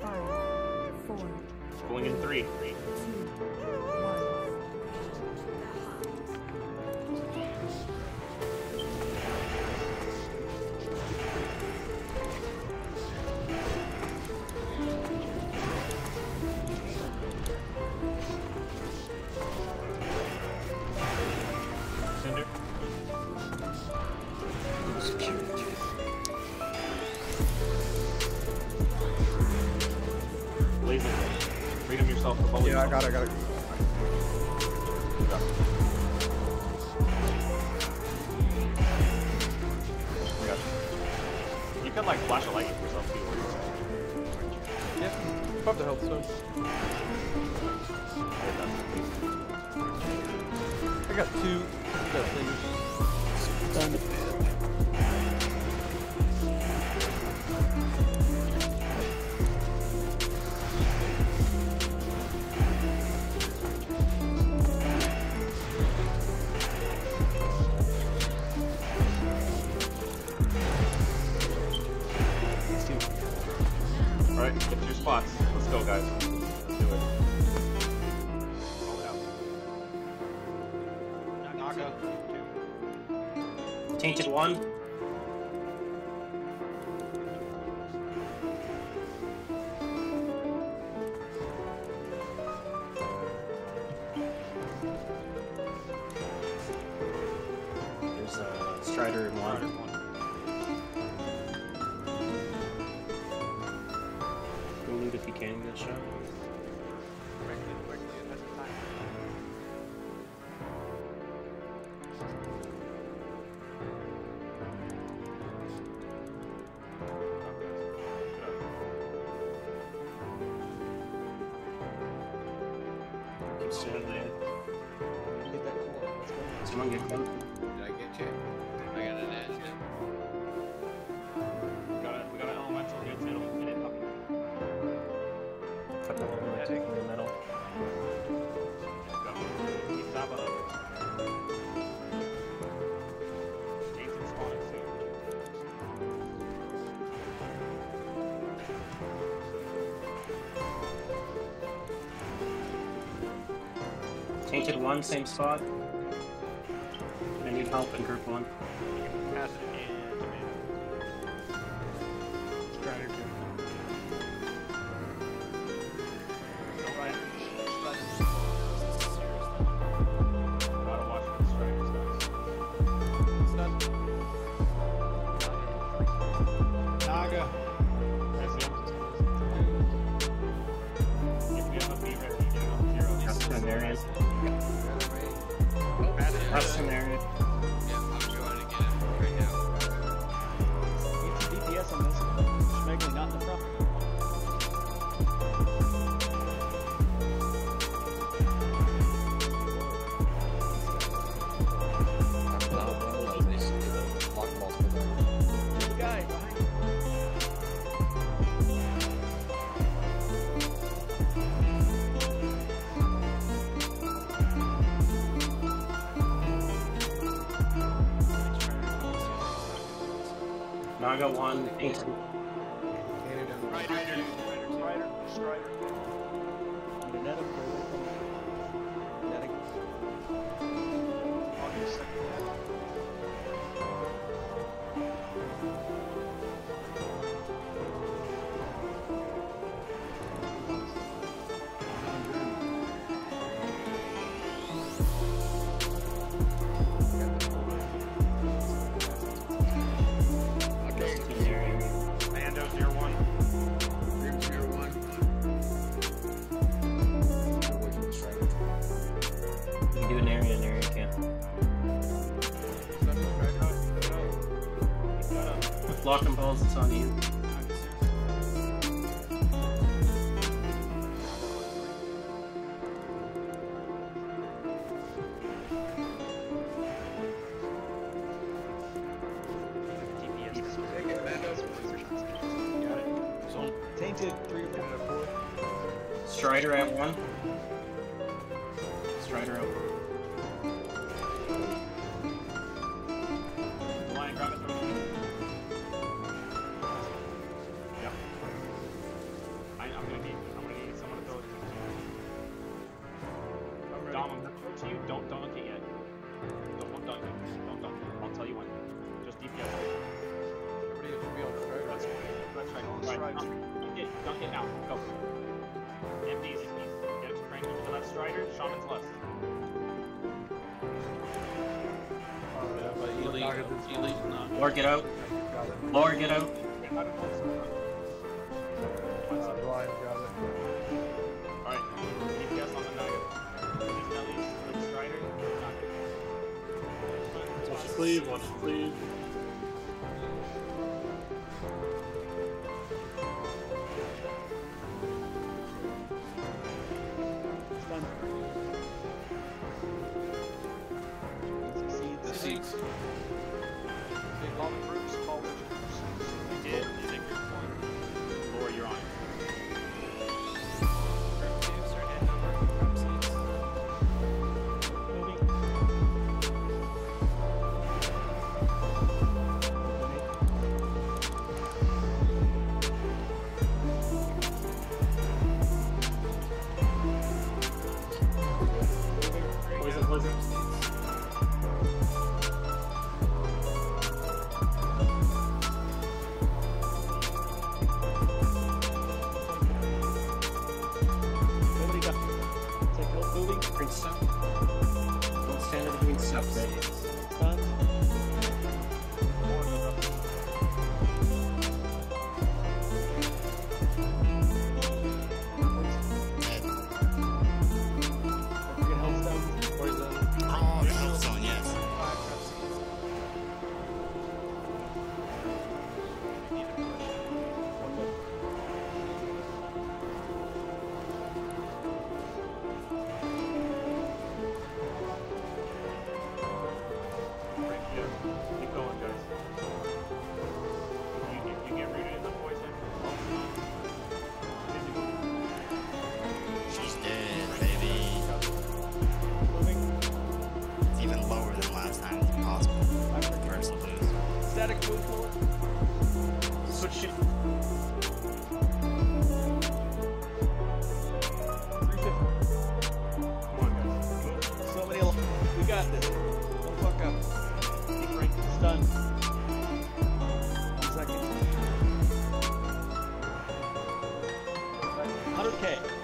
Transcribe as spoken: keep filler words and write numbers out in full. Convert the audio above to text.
Five, four, Going in three. two, one. Cinder. Security. Laser. Freedom yourself from bullet. Yeah, I got it, I got it. Yeah. You can like flash a light for yourself too. Yeah, above the health stone. I got two. Got things. Done a bit. Alright, get to your spots. Let's go, guys. Let's do it. Roll it out. Naga. Tainted one. There's a Strider in one. Go loot if you can get a shot. Quickly, quickly, it has time. Keep standing there. Get that core. Let's go. Someone get close. Did I get you? I got an edge. We got it. We got an elemental. Get it. Get it. Puppy. Cut the hole in the- in the middle. Go. Keep top of it. Tainted spawning soon. Tainted one, same spot. I need help in group one. Pass it in to me. Strider two. Alright. Gotta watch for the strikers, guys. It's done. Naga. That's it. If we have a B ready, you know, hero. That's an area. Pass it in. That's an area. Yeah, I'm going to get it right now. Need some D P S on this. Schmegly not in the front. Good guy behind you. Naga one, tainted. Strider, Strider, Strider. Need a net up there. Netting. I'll get a second net. In area. Mando zero one. You can do an area, an area can. Lock and balls, it's on you. So tainted three or four. Strider at one. Strider at one. Lion, grab it, throw it. Yeah. I, I'm One hit now. Go. M Ds. Get crank over to that Strider. Shaman's left. Yeah, but elite, elite not. Lord, get out. Lord, get out. Get out of close. One second. Blind got it. Alright. D P S on the nugget. These bellies. The Strider. Nugget. Watch the sleeve, watch the sleeve. Stun. Succeeds. The seats. Take all the groups, call the troops. You did. You take your point. Laura, you're on. Group two, start heading over. Group seats. Moving. Poison, poison. Nobody got. Take health. Moving. Green stuff. Don't stand in the green stuff, right? Stun. Forget health stun. Poison. Oh, the health zone, yes. Five group seats. Need a push. One more. Right, yeah. Keep going, guys. You, you, you get rooted in the poison. She's dead, baby. Moving. It's even lower than last time it's possible. First to lose. Static move forward. Switch it. three fifty. Come on, guys. Move. So many. al- We got this. Don't fuck up. Keep rank. Stun. One second. one hundred K.